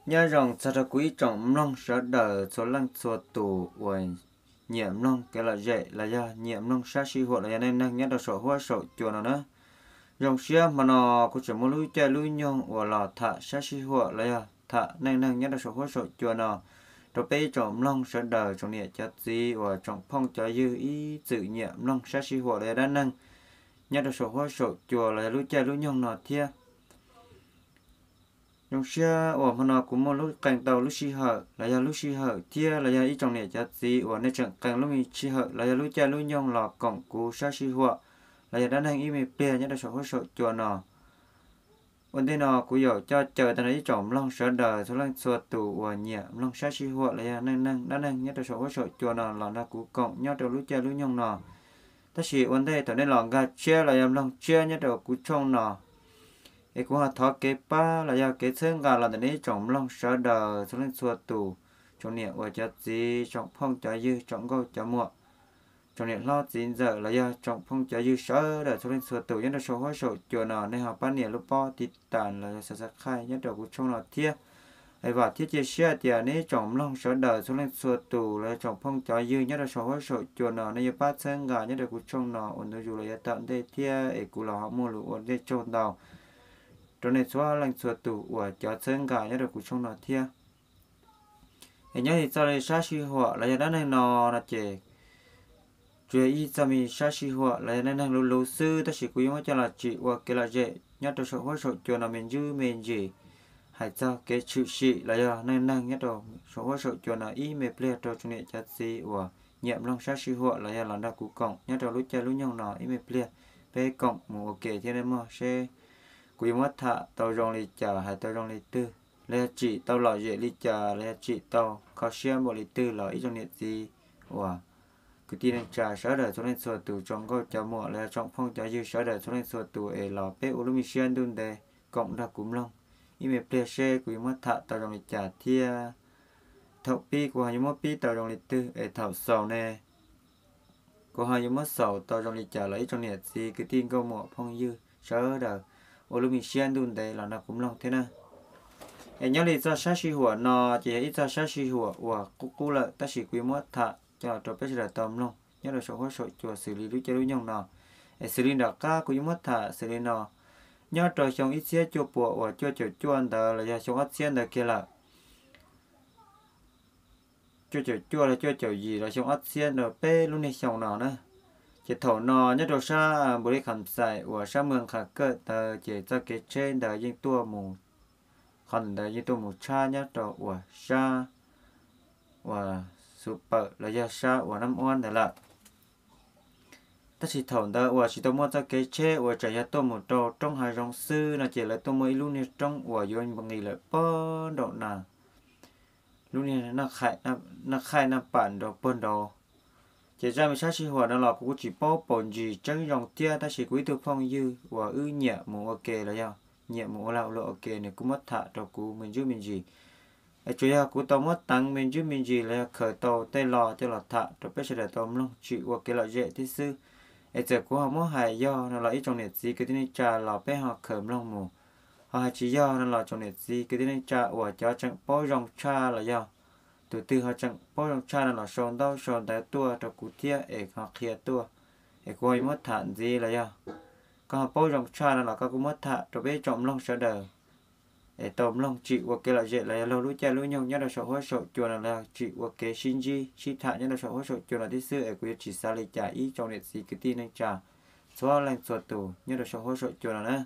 nhớ rằng sao ra quý trọng long sợ đời số lăng số tù và nhiệm long cái là dễ là do nhiệm long sát sĩ hộ là nên năng nhớ được sổ hoa sổ chùa nào nữa dòng xe mà nó cũng chỉ muốn lui chơi lui nhông và là thả sát sĩ hộ là do thả nên năng nhớ được sổ hoa sổ chùa nào rồi bây trọng long sợ đời trong địa chất gì và trong phong cho dư ý tự nhiệm long sát sĩ hộ là đang năng nhớ được sổ hoa sổ chùa là lui chơi lui nhông nọ thiê dòng xe ở mà nó cũng một lúc cành tàu lúc xì hở là do lúc xì hở thia là do ý trong này chắc gì ở nơi trận cành lúc mình xì hở là do lúc cha lúc nhông lò cổng cú sát xì họa là do đàn hành ý mình bè nhất là số số chùa nọ vấn đề nọ cũng hiểu cho chờ ta lấy trọng long sợ đời số lần xua tù và nhẹ long sát xì họa là do năng đàn hành nhất là số chùa nọ là nó cú cổng nhất là lúc cha lúc nhông nọ ta chỉ vấn đề ta nên lòng gà chia là do long chia nhất là cú trong nọ ấy cũng là thọ kế ba là do kế xương gà là để trồng long sợ đờ cho nên xua tù trong niệm ở chất gì trong phong trái dư trong câu trái muộn trong niệm lo chín giờ là do trong phong trái dư sợ đờ cho nên xua tù nhất là số hóa số chùa nào nên học ban niệm lúc po tít tàn là sẽ sắc khai nhất là cũng trong là thiết ấy và thiết chia sẻ tiền này trồng long sợ đờ cho nên xua tù là trong phong trái dư nhất là số hóa số chùa nào nên ba xương gà nhất là cũng trong nào ổn định dù là tận đây thiết ấy cũng là họ mua lụa để trong đầu cho nên xóa lạnh xóa tủ của cho chân cả nhớ được cuộc sống nó thia hình như thì sau này sát sĩ họ là đã nên nó là chế chuyện ý cho mình sát sĩ họ là nên hàng lâu sư ta chỉ quý mà cho là chị hoặc cái là dễ nhớ được số hóa số cho là mình dư mình gì hãy cho cái chữ sĩ là do nên năng nhớ được số hóa số cho là ý mệt lệ cho chuyện chắc gì và nhiệm long sát sĩ họ là làm đã cú cộng nhớ được lúc chơi lúc nhau nó ý mệt lệ về cộng một ok thế nên mà sẽ quý mất thạ tàu rong lì trà hay tàu rong lì tư lẽ chỉ tàu lò dễ lì trà lẽ chỉ tàu khó xem bộ lì tư là ít trong nhiệt gì và cứ tin trà sở đời cho nên sửa từ trong câu trà mùa lẽ trong phong trà dư sở đời cho nên sửa từ ấy là pe ulumission đun đề cộng ra cúm long ime pleasure quý mất thạ tàu rong lì trà thia thầu pi của hai mất pi tàu rong lì tư ấy thầu sầu nè của hai mất sầu tàu rong lì trà là ít trong nhiệt gì cứ tin câu mùa phong dư sở đời ulumission đun đề là nó cũng long thế nào em nhớ lý do sát sĩ hùa nó chỉ ít ra sát sĩ hùa và cú lợi ta chỉ quý mất thạ cho bây giờ tầm long nhớ là số hóa số chùa xử lý đối chơi đối nhau nào xử lý đặc ca quý mất thạ xử lý nó nhớ trò trong ít xe chùa bộ và chùa chuan đó là do số ắt xiên đó kia là chùa là chùa gì là số ắt xiên rồi pe luôn này xong nào nữa chỉ thổ nọ nhất đồ sa bồ đề khẩn sai và sa mương khả cơ tờ chỉ cho cái trên đời những tua mù khẩn đời những tua mù cha nhất đồ và sa và super là do sa và năm oan để lại ta chỉ thổ đó và chỉ tôi muốn cho cái chế và chạy ra tôi một đồ trong hai dòng sư là chỉ là tôi mới luôn này trong và vô bằng nghề là bơ độ nào luôn này nó khai nó bản đồ bơn đồ chỉ ra mình sát sinh hoạt đó là cũng chỉ bao bổn gì chẳng dòng tia ta chỉ quý từ phong dư và nhẹ một ok là sao nhẹ một lão lộ ok này cũng mất thạ cho cú mình giúp mình gì chủ yếu cú tao mất tăng mình giúp mình gì là khởi tàu tay lò cho là thạ cho bây giờ là tao luôn chịu ok là dễ thế sư giờ cú họ mất hại do nó là ít trong nhiệt gì cái này trà là bé họ khởi long mù họ chỉ do nó là trong nhiệt gì cái này trà và cho chẳng bao dòng cha là sao từ từ họ chẳng bao nhiêu cha là sòn đau sòn tại tua cho cụ tia ở họ kia tua ở coi mất thản gì là do còn bao nhiêu cha là các cụ mất thản cho bé trọng long sợ đời ở tôm long chịu và cái là dễ là lâu lúa cha lúa nhau nhất là sợ hóa sợ chùa là chịu và cái sinh chi chi thản nhất là sợ hóa sợ chùa là tí xưa ở cụ chỉ xa lấy trả ý trong này gì cái tin anh trả xóa lên xóa tù nhất là sợ hóa sợ chùa là nữa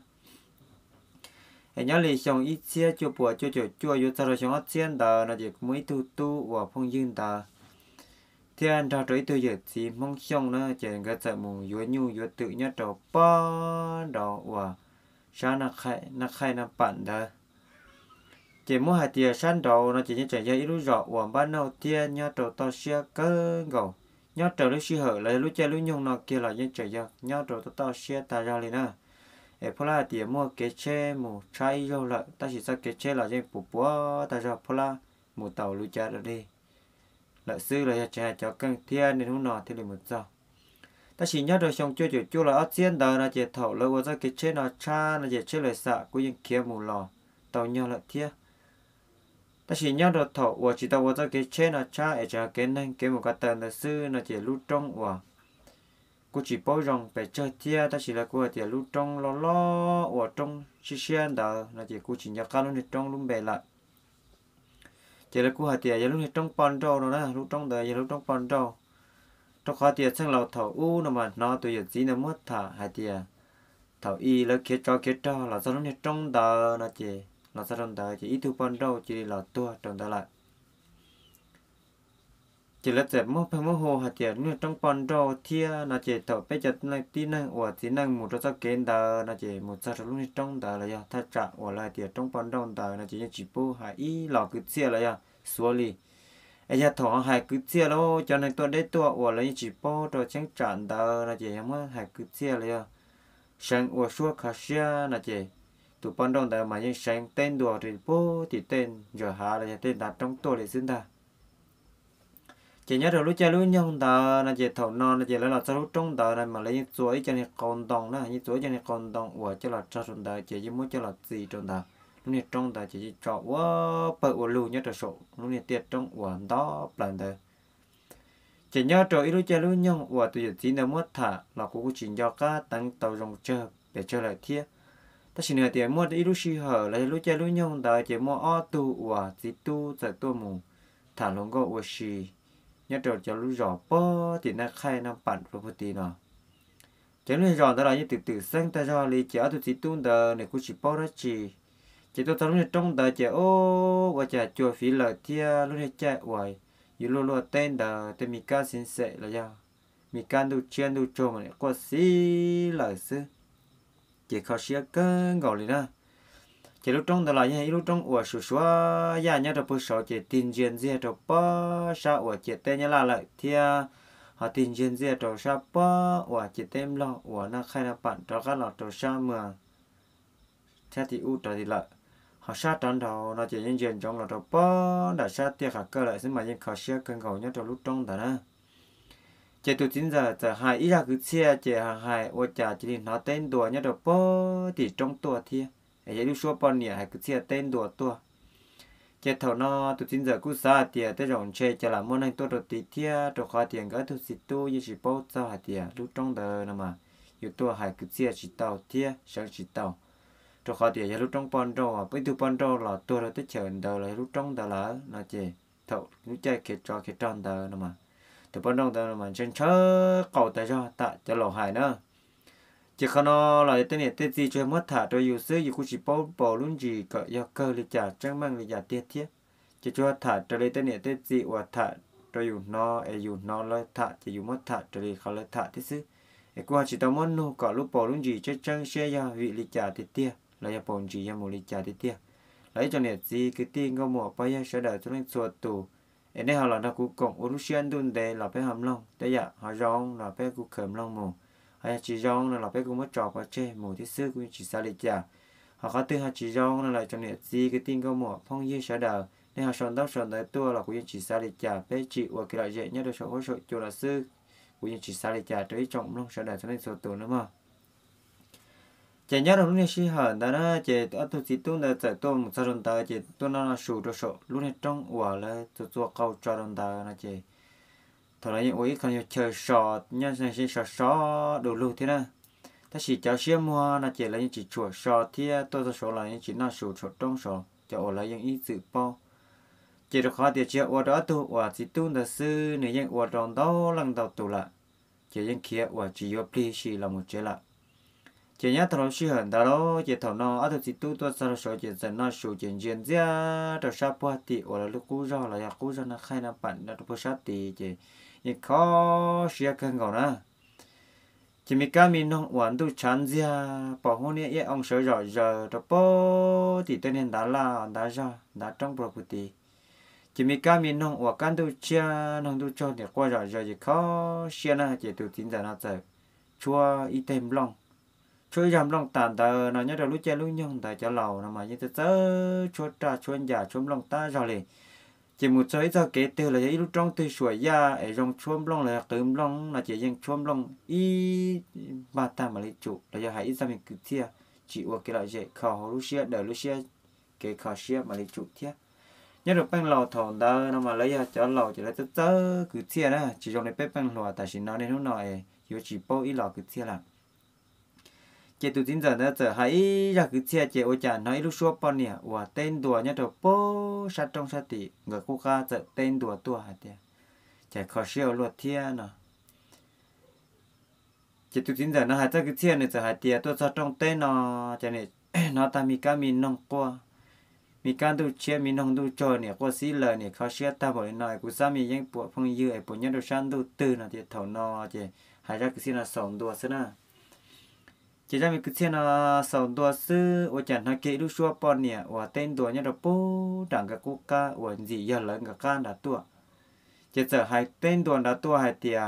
em nhớ lý xong ít xe cho bùa cho vô cho rồi xong hết xe đó là chỉ mới tu và phong dương đó thì anh ta tới tôi giờ thì mong xong nó chỉ cái sợ mù vô nhu vô tự nhất đầu ba đầu và sao nó khai nó bản đó chỉ muốn hai tia sáng đầu nó chỉ như chạy ra ít lúc rõ và ban đầu tia nhớ đầu to xe cơ gầu nhớ đầu lúc xí hở lại lúc chơi lúc nhung nó kia là như chạy ra nhớ đầu to xe ta ra liền nữa phô la thì mua cái chế một trái rau lợi ta chỉ sao cái chế là trên bùa bùa ta cho phô la một tàu lưu cha rồi đi lợi sư là cha cho căng thiên nên hôm nọ thì là một giờ ta chỉ nhớ được xong chưa là ớt xiên đời là chỉ thầu lâu ra cái chế nó cha là chỉ chế lời xạ của những kia mù lò tàu nhau lợi thiên ta chỉ nhớ được thọ và chỉ tao vào cái chế là cha ở cha cái nên cái một cái tên là sư là chỉ lúc trong và cô chỉ bảo rằng phải chơi tia ta chỉ là cô chỉ lúc trong lo lo và trong xí xén đó là chỉ cô chỉ nhớ cái lúc trong lúc bề lại chỉ là cô hạt tia lúc trong pan trâu rồi đó lúc trong đời lúc trong pan trâu trong khó tia sang lầu thọ u nó mà nó tôi giờ chỉ là mất thả hạt tia thọ y là kia cho là sao lúc trong đời là chỉ là sao trong đời chỉ ít thu pan trâu chỉ là tua trong đời lại chỉ là dẹp mốc phải mốc hồ hạt tiền nhưng trong pan trâu thia là chỉ thọ bây giờ là tí năng hoặc tí năng một trong kiến đờ là chỉ một sao lúc trong đờ là ya thắt chặt hoặc là tiền trong pan trâu đờ là chỉ bố hai ý lọ cứ chia là ya xua li ai ya thọ hai cứ chia lo cho nên tôi đấy tôi hoặc là chỉ bố rồi chẳng chặn đờ là chỉ không hai cứ chia là ya sáng hoặc xua khá xia là chỉ tụ pan trâu đờ mà những sáng tên đùa thì bố thì tên giờ hạ là tên đặt trong tôi để xin ta chỉ nhớ được lúc chơi lúc nhông tờ là chỉ thầu non là chỉ là sao lúc trong tờ này mà lấy những chuỗi cho nên còn đồng đó những chuỗi cho nên còn đồng của cho là cho trong tờ chỉ muốn cho là gì trong tờ lúc này trong tờ chỉ chọn quá bự của lưu nhất là số lúc này tiệt trong của đó lần tờ chỉ nhớ rồi lúc chơi lúc nhông của tụi chỉ là mất thả là cũng chỉ do các tăng tàu rồng chơi để chơi lại thiết ta chỉ nửa tiền mua ít lúc xí hở lấy lúc chơi lúc nhông tờ chỉ mua ô tu của chỉ tu giờ tu mù thả lông gỗ của xì nhớ rồi cho lúc rõ bó thì nó khai năm bản property nó cho nên rõ đó là như từ sang ta cho lý chỉ tôi chỉ tuôn đờ này cũng chỉ bao đó chỉ tôi thấy trong đờ chỉ ô và chỉ chùa phí lợi thia lúc này chạy hoài như lô lô tên đờ tên mi ca xin sẻ là do mi ca du chiên du trộm này có xí lợi sư chỉ khó xía cơn gọi liền đó chỉ lúc trong đó là như lúc trong của sửa xóa nhà nhớ được bữa sau chỉ tin chuyện gì rồi bó sao của chỉ tên nhớ là lại thì họ tin chuyện gì rồi sao bó của chỉ tên lo của nó khai là bạn cho các lọt rồi sao mà theo thì u rồi thì lại họ sát tròn đầu nó chỉ những chuyện trong lọt rồi bó đã sát tiệt cả cơ lại xin mà những khó xia cơn gầu nhớ rồi lúc trong đó nè chỉ từ 9 giờ giờ hai ít ra cứ xe chỉ hai ô chả chỉ nó tên đùa nhớ rồi bó thì trong tua thì ấy lúc xưa bọn nhỉ hay cứ chia tên đùa tua chết thầu nó tụi tin giờ cứ xa tiền tới rộng chơi cho làm món anh tôi được tí thia rồi khó tiền cái tụi xịt tu như chỉ bao sao hạt tiền lúc trong đời nè mà yêu tua hay cứ chia chỉ tàu thia sáng chỉ tàu rồi khó tiền lúc trong bọn rau à bây tụi bọn rau là tôi là tới chờ đời là lúc trong đời là chơi thầu lúc chơi kẹt tròn đời nè mà tụi bọn rau đời mà chân chớ cầu tại cho lò hài nữa chỉ khi nó là tên này tên gì cho mất thả rồi yêu xứ yêu cũng chỉ bỏ luôn gì cỡ yêu cơ li trả trang mang li trả tiết thiết chỉ cho thả rồi tên này tên gì và thả rồi yêu nó lấy thả chỉ yêu mất thả rồiเขาlấy thả thiết xứ cái qua chỉ tao muốn nu cỡ lúc bỏ luôn gì cho trang xe ya vị li trả tiết tiết là ya bỏ gì ya một li trả tiết tiết lấy cho này gì cái tiền có một bao nhiêu sẽ đợi cho nên chuột tù ở đây họ là nó cũng cộng Russian đun đề là phải hầm long đấy ạ họ rong là phải cũng khẩm long mù hay chỉ rong là phải cũng mất trò qua chơi mù thiết sư cũng chỉ sao lịch trả họ có tư họ chỉ rong là cho nên gì cái tin có một phong như sẽ đờ nên họ sòn tới tua là cũng chỉ sao lịch trả phải chịu và cái loại dễ nhất là số hỗ trợ cho là sư cũng chỉ sao lịch trả tới trọng long sẽ đờ cho nên số tù nữa mà chỉ nhớ là lúc này xí hở đó nó chỉ ở tu chỉ tu là chạy tu một sao đồng ta chỉ tu nó là sụt rồi sụt lúc này trong quả là tu câu cho đồng ta nó chỉ thôi là những ối còn nhiều chờ sọt nhân này chỉ sọt đồ lưu thế nào ta chỉ cháu xia mua là chỉ là những chỉ chuột sọt thì tôi cho số là những chỉ là sụt trong sọt cho là những ý dự bao chỉ được khó thì chỉ ở đó tu và chỉ tu là sư này những ở trong đó lần đầu tu lại chỉ những kia và chỉ có pli chỉ là một chế lại chỉ nhớ thằng xí hận đó chỉ thằng nó ở đó chỉ tu tôi sao số chỉ dần nó sụt chỉ riêng ra rồi sao qua thì ở lúc cũ ra là cũ ra nó khai nó bạn nó bớt sát thì chỉ những khó xia cơn gạo nè chỉ mấy cái mình nó hoàn tu chán ra bảo hôm nay ông sợ rồi giờ đó bố thì tên hiện đã là đã ra đã trong property chỉ mấy cái mình nó hoàn can tu chia nó tu cho để qua rồi giờ chỉ khó xia nè chỉ từ tin giờ nó giờ chua ít thêm long chua giảm long tàn tờ nó nhớ được lúc chơi lúc nhung tại cho lầu nó mà như thế chua trà chua giả chua long ta rồi liền chỉ một số giờ kế từ là lúc trong từ suối ra ở trong chuông long là tưm long là chỉ riêng chuông long y ba ta mà lấy chủ là giờ hãy ra mình cứ thia chỉ qua cái loại dễ khó Russia đỡ Russia cái khó xia mà lấy chủ thia nhớ được băng lò thòng đó nó mà lấy ra cho lò chỉ là tớ cứ chia đó chỉ trong này bếp băng lò tại chỉ nó nên lúc nào yếu chỉ bao ít lò cứ chia là chị tụi chính giờ đó giờ hãy ra cứ chia chị ôi chả nói lúc xưa bao nhiêu và tên đùa nhớ được bố sát trong sát tỷ người cô ca giờ tên đùa tua hả tiệt chạy khó siêu luật thiên nè chị tụi chính giờ nó hãy ra cứ chia này giờ hãy tiệt tôi sát trong tên nó cho nên nó ta mi cá mi nông qua mi can tu chia mi nông tu cho nè qua xí lờ nè khó siêu ta bảo nói của sao miยังปวดพงยื้อไอ้ปวดยันดูชันดูตื่นนะที่ถอนอจีหายจากคือสิ่งน่ะสองตัวซะนะchỉ ra mình cứ xem là sầu đua sư ở chẳng hay kỹ lúc xưa bọn nè và tên đua nhá đó bố đảng cái quốc ca và gì giờ lớn cái can đã tua chỉ giờ hai tên đua đã tua hai tia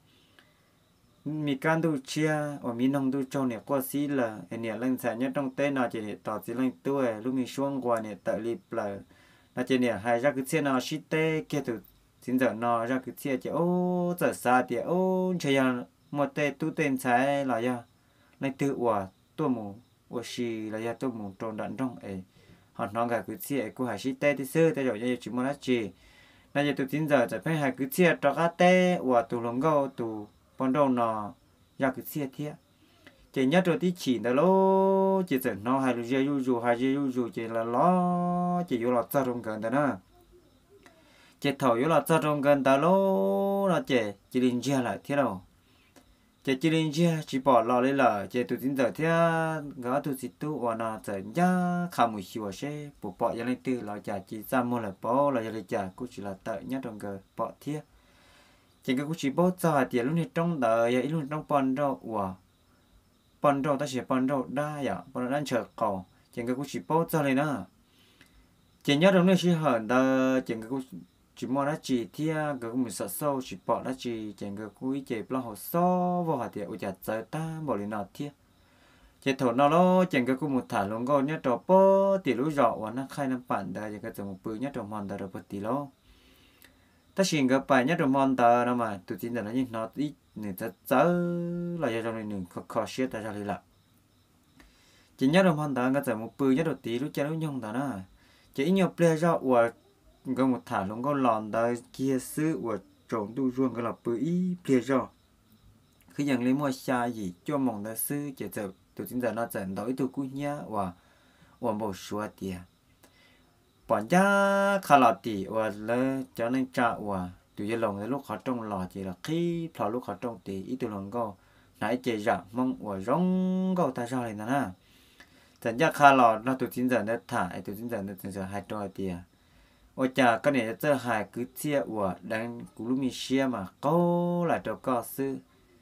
mi can du chia và mi nông du cho nè qua xí là nè lên sản nhất trong tên nào chỉ để tỏ chỉ lên tua lúc mi xuống qua nè tự lip là nó chỉ nè hai ra cứ xem là shit tê kia từ chính giờ nó ra cứ xem chỉ ô giờ xa tia ô chơi một tê tu tên trái là yaในตัวว่าตัวหมูว่าชีระยะตัวหมูตรงดันตรงหอนน้องกับกุเชียกูหาชิเต้ที่ซื้อแต่เดี๋ยวจะจิมอนัจีนั่นจะตัวทิ้งจะไปหากุเชียตระก้าเต้ว่าตัวหลงก็ตัวปนดงนอยากกุเชียเทียเจนยัดตัวที่ฉีนแต่โลเจจะนอหายรู้เจยูหายยูเจละล้อเจยูหลอดจะตรงกันแต่นะเจถอยยูหลอดจะตรงกันแต่โลนะเจจิลินเจียละเที่ยว chị chỉ linh chia chỉ bỏ lò lên là chị tụi tin giờ thế gã tụi chị tụi và nó giờ nhá khám một xíu xe bộ bỏ ra lên từ là chả chỉ ra mua là bỏ là ra chả cũng chỉ là tự nhá trong cái bỏ thế chỉ cái cũng chỉ bỏ ra tiền lúc này trong đời vậy lúc trong pon rau ta sẽ pon rau đa ya pon đang chờ cầu chỉ cái cũng chỉ bỏ ra lên nữa chỉ nhớ trong này chỉ hởn ta chỉ cái cũng chỉ mua lá chỉ thia cái mình sợ sâu chỉ bỏ lá chỉ chẳng cái cuối chỉ bao hồ sâu vào hạt địa ủi chả tới ta bỏ lên nọ thia chỉ thổ nó lo chẳng cái cũng một thả lông gò nhá trò po tỉ lú rõ và nó khai năm bản đây chẳng cái từ một bự nhá trò mòn ta được bớt tỉ lo ta xin cái bài nhá trò mòn ta nó mà tụi tin là nó như nó ít người ta chớ là do trong này đừng khó xếp ta ra đi lại chỉ nhá trò mòn ta cái từ một bự nhá trò tỉ lú cha lú nhông ta nó chỉ nhiều plei rõ và có một thả lông có lòn đời kia xứ của trộn tu ruộng cái là bưởi bia rồi khi nhận lấy mua xa gì cho mong đời xứ chỉ giờ tụi chính giờ nó dẫn đổi tụi cú nhá và một số tiền bọn cha khá là tỷ và lấy cho nên trả và tụi giờ lòng lúc họ trong lò chỉ là khi thọ lúc họ trong tỷ ít tụi lòng go nãy chỉ giảm mong và rong go ta ra này nè dẫn ra khá là nó tụi chính giờ nó thả tụi chính giờ nó chính giờ 200 tiền ôi chà cái nàyจะหายcứ chia của đang cú lúc mi chia mà có là cho có sư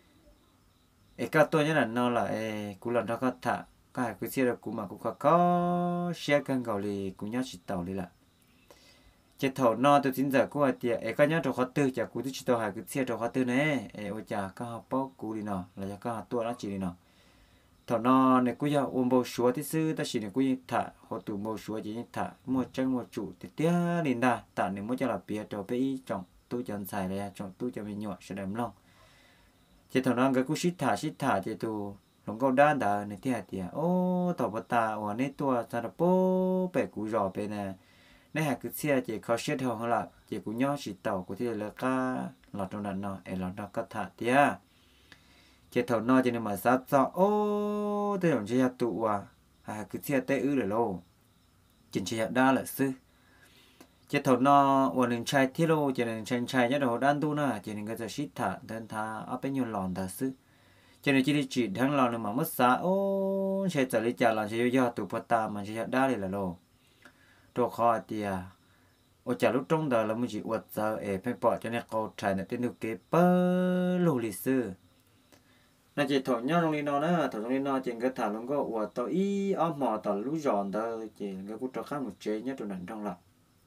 cái tôi nhớ là nó là cú lần đó có thả cái cứ chia được cú mà cú có chia cân cầu lì cú nhớ chỉ tàu đi là chỉ thầu no từ chín giờ cú ở tiệt cái nhớ cho khó tư chả cú chỉ tàu hài cứ chia cho khó tư này ôi chà có học bao cú đi nọ là có học tua nó chỉ đi nọ thọ nó này cũng giờ ôm bầu chúa thì sư ta chỉ này cũng thả họ tụ bầu chúa chỉ thả mua chân mua chủ thì tiếc liền đà tạ này mua cho là bia cho bé trọng tôi chọn xài này trọng tôi cho mình nhỏ sẽ đầm lòng chỉ thọ nó cái cũng xít thả chỉ tụ lòng câu đan đà này tiếc ô tàu bát ta ở này tua ta là bố bể cú giò bể này này hạt cứ xe chỉ khó xít hơn là chỉ cú nhỏ chỉ tàu của thì là cá lọt trong đàn nó lọt nó có thả tiếc chỉ thầu no cho nên mà sát sao ô tôi làm chơi tụ cứ chơi tê ư rồi lô chỉ chơi đa là sư chỉ thầu no và đừng trai thiết lô chỉ đừng trai nhất đồ đan tu na chỉ đừng cái giờ shit thả đơn tha ở bên nhiều lòn ta sư cho nên chỉ thằng lòn mà mất xa ô chơi trở lại trả là chơi do tụ bắt ta mà chơi đa là lô đồ khó thì ô trả lúc trong đời là mình chỉ uất giờ phải bỏ cho nên câu trai này tên được cái bơ lô lịch sư nãy chỉ thổi nhau trong đi nó nữa thổi trong đi nó chỉ cái thả luôn có của tao ý ôm mò tao lú giòn tao chỉ cái cú trò khác một chế nhất trong nền trong lọ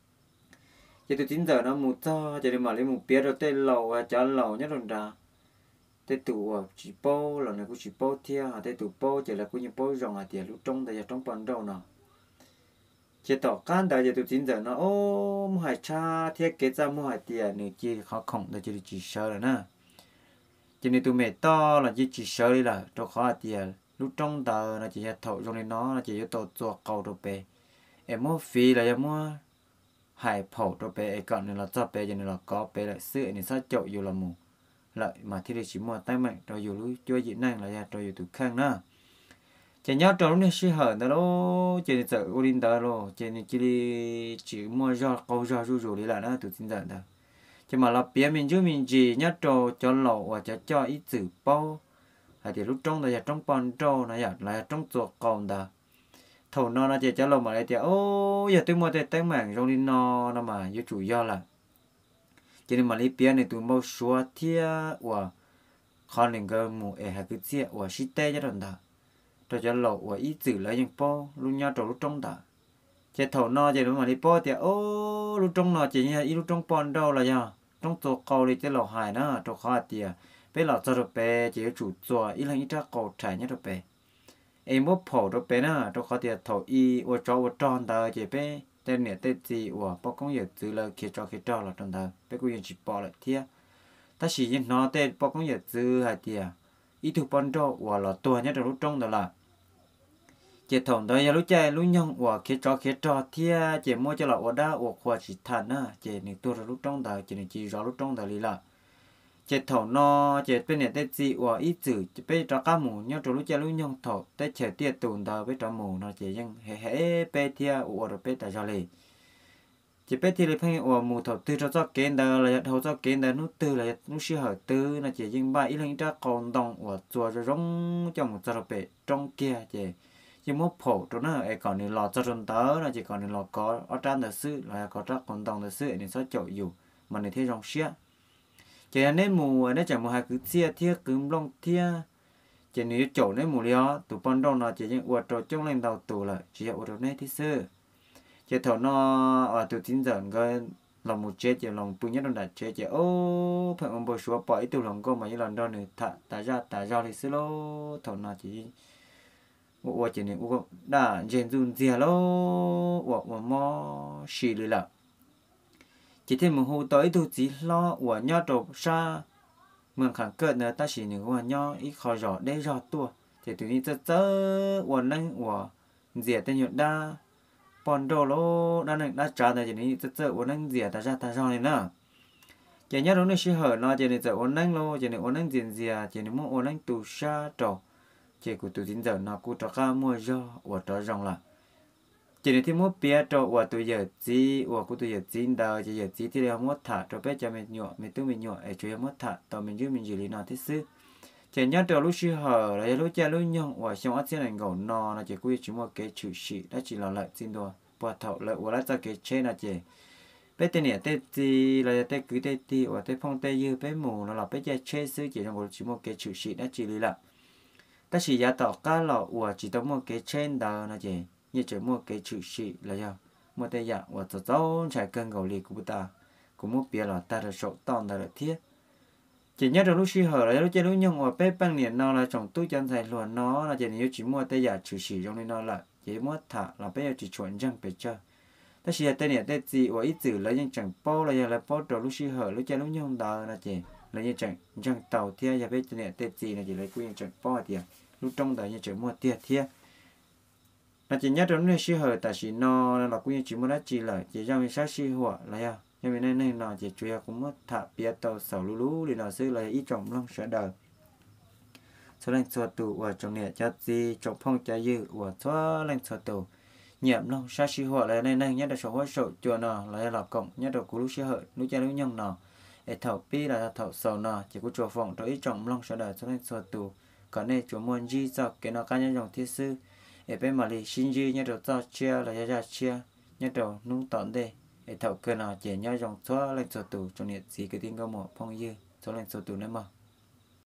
chỉ từ 9 giờ nó một cho chỉ để mà lấy một bia rồi tê lầu và chả lầu nhất trong đó tê tủ chỉ bao là này cũng chỉ bao thia tê tủ bao chỉ là cũng như bao rong tiền lúc trong tại trong phần đâu nọ chỉ tỏ can tại chỉ từ 9 giờ nó ô mua hải cha thiết kế ra mua hải tiền này chỉ khó khổng tại chỉ sợ rồi nè cho nên tụi mẹ to là chỉ sợ đi là cho khó tiền lúc trong tờ là chỉ thầu trong này nó là chỉ tàu chuột cầu đồ bể em mua phi là em mua hải phổ cho bé còn nên là cho bé cho nên là có bé lại sữa nên sao chậu dù là mù lại mà thì chỉ mua tay mạnh rồi dù lúc cho dị năng là ra rồi dù tụt khang nữa chỉ nhớ trong này sẽ hở đó lo chỉ để sợ Odin đó lo chỉ nên chỉ mua ra câu ra rủ đi là nó tụt tin rằng đó chỉ mà là bé mình chứ mình chỉ nhớ cho lẩu và cho ít chữ bao hay thì lúc trong là trong pan trâu là trong chuột còn đó thầu nó chỉ cho lẩu mà lại thì ô giờ tôi mua cái mảng trong đi nó mà do chủ do là cho nên mà lấy bé này tụi mua xóa thia và khó nên cái mù hay cái gì và xí tê cho đó cho lẩu và ít chữ lại những bao lúc nhớ lúc trong đó chỉ thầu nó chỉ lúc mà đi bao thì ô lúc trong nó chỉ như ít lúc trong pan trâu là nha trong chuột cầu thì cái lẩu hài nó cho khó thì bé lọ cho được bé chỉ chủ chùa ít là ít ra cầu trải nhất được bé em bố phổ được bé nữa cho khó tiệt thổ y và cho tròn tờ chỉ bé tên này tên gì và bao công việc từ là khi cho là tròn tờ bé cũng chỉ bỏ lại thiệt ta chỉ nhìn nó tên bao công việc từ hai tiệt ít thuộc ban cho và là tua nhất là lúc trong đó là chỉ thòng đó lúc chạy lúc nhông và khi cho thiệt chỉ mua cho là ở đó và khoa chỉ thành á chỉ này tua là lúc trong đó chỉ rõ lúc trong đó là chế thầu nó chế bên này tết gì và ít chữ chế bên cho cá mù nhau cho lúc chơi lúc nhông thầu tết chế tiệt tồn đầu bên cho mù nó chế nhưng hệ bên thia và rồi bên tại sao lì chế bên thì phải và mù thầu tư cho kiến đó là thầu cho kiến đó nút tư là nút xí hở tư là chế nhưng ba ít lần ra còn đồng và chùa cho giống cho một giờ bên trong kia chế nhưng mà phổ cho nó ấy còn thì lọt cho trong tớ là chỉ còn thì lọt có ở trên là sư là có ra còn đồng là sư để sao chậu dù mà này thấy trong xía chỉ nên mù nó chẳng mù hai cứ chia thiết cứ long thia chỉ nếu chỗ nên mù liao tụ ban đầu nó chỉ những uất rồi trong lên đầu tụ là chỉ uất rồi này thì sư chỉ thầu nó ở tụ tin rằng cái lòng một chết chỉ lòng bự nhất nó đặt chết chỉ ô phải ông bồi xuống bỏ ít tụ lòng cô mà như lần đó nữa thả ra thì sư lô thầu nó chỉ uất chỉ nên uất đã trên run dìa lô uất mò xì lì là chỉ thêm một hồ tới tu chỉ lo của nhau trộn xa mường khẳng cợt nữa ta chỉ những của nhau ít khó rõ để rõ tua thì tụi mình chớ của nâng của dẻ tên nhật đa bọn đồ lô đa nâng đa trả này chỉ nên chớ của nâng dẻ ta ra này nữa chỉ nhớ đúng là sẽ hở nó chỉ nên chớ của nâng lô chỉ nên của nâng diện dẻ chỉ nên mua của nâng tu xa trò chỉ của tụi mình giờ nó cũng cho ca mua do của trò rong là chỉ nên thêm một bé cho và tôi giờ chỉ và cô tôi giờ chín đầu chỉ giờ chỉ thì là một thả cho bé cho mình nhỏ ấy chơi một thả tao mình giữ lý nó thế sư chỉ nhớ cho lúc xưa hở là lúc cha lúc nhông và xong ắt sẽ là ngầu nó là chỉ quy chỉ một cái chữ sĩ đó chỉ là lại xin đồ và thọ lợi và lại cho cái trên là chỉ bé tên này tên gì là tên cứ tên ti và tên phong tên như bé mù nó là bé cha chơi sư chỉ trong chỉ một cái chữ sĩ đó chỉ lý là ta chỉ giá tỏ cá lọ và chỉ tao một cái trên đầu là chỉ như chỉ mua cái chữ sĩ là sao mua tay dạng và cho cháu chạy cân gầu lì của ta cũng muốn biết là ta được sổ tòn ta được thiết chỉ nhớ được lúc xí hở là lúc chơi lúc nhung và bé băng liền nó là trong túi chân dài luôn nó là chỉ nếu chỉ mua tay dạng chữ sĩ trong này nó là chỉ mua thả là bé chỉ chuẩn răng bé chơi ta chỉ tay này tay gì và ít chữ là những chẳng bao là bao trò lúc xí hở lúc chơi lúc nhung đó là chỉ là như chẳng răng tàu thiết và bé tay này tay gì là chỉ lấy quy chẳng bao thì lúc trong đó như chỉ mua tiệt thiết là chỉ nhớ đến này xí hở tại chỉ nó là cũng chỉ muốn chỉ là chỉ cho mình sát xí hỏa là ya cho mình nên nó chỉ chủ yếu cũng mất thả bia tàu sầu lú thì nó sẽ là ít trọng long sẽ đời số lần số tụ và trong này cho gì trọng phong cho dư và số lần số tụ nhiệm long sát xí hỏa là nên nhớ được số hóa số chùa nó là cộng nhớ được cú lú xí hở lú cha lú nhông nó để thầu pi là thầu sầu nó chỉ có chùa phòng cho ít trọng long sẽ đời số lần số tụ còn này chùa môn di cho cái nó cá nhân dòng thiết sư ở bên mà li xin dư nhớ đầu cho chia là ra chia nhớ đầu nung tòn đây để thầu cơ nào chỉ nhớ dòng số lên số tủ trong nhiệt gì cái tin có một phong dư số lên số tủ nữa mà